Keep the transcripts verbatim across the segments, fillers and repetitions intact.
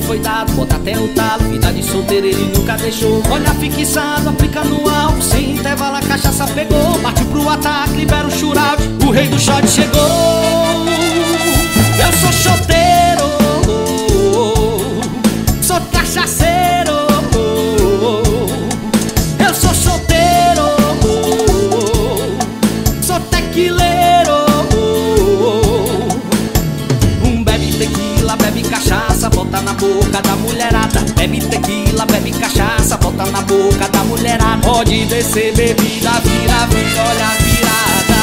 foi dado, bota até o talo. Vida de solteiro ele nunca deixou. Olha fixado, aplica no alvo. Sem intervalo a cachaça pegou. Partiu pro ataque, libera o shootout. O rei do shot chegou. Eu sou choteiro, sou cachaceiro. Eu sou solteiro, sou tequileiro. Um bebe tequila, bebe cachaça, bota na boca da mulherada. Bebe tequila, bebe cachaça, bota na boca da mulherada. Pode descer bebida, vira, vira, olha a virada.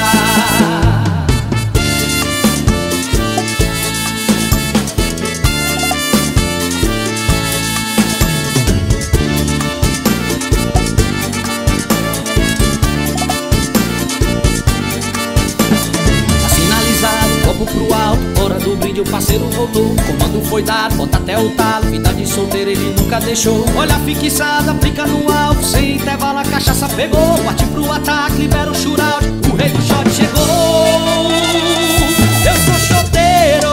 Pro alto, hora do brinde, o parceiro voltou. Comando foi dado, bota até o talo. Vida de solteiro ele nunca deixou. Olha fixada, aplica no alvo. Sem intervalo a cachaça pegou. Parte pro ataque, libera o shootout. O rei do shot chegou. Eu sou choteiro,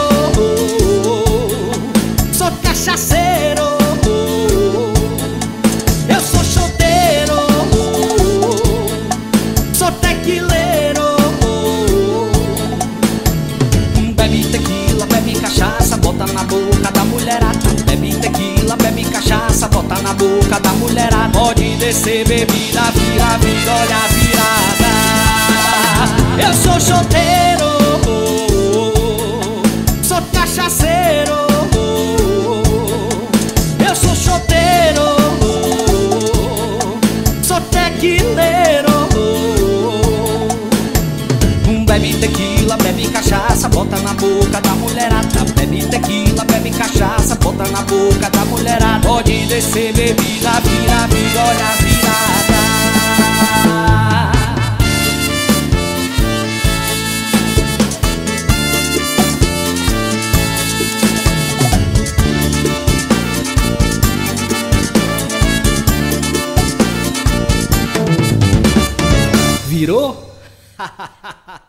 sou cachaceiro. Eu sou choteiro, sou tequileiro. Cachaça, bota na boca da mulherada. Bebe tequila, bebe cachaça, bota na boca da mulherada. Pode descer bebida, vira, vira, olha a virada. Eu sou choteiro, sou cachaceiro. Eu sou choteiro, sou tequileiro. Bebe tequila, bebe cachaça, bota na boca da mulherada. Bebe tequila, bebe cachaça, bota na boca da mulherada. Pode descer bebida, vira, vira, olha a virada. Virou?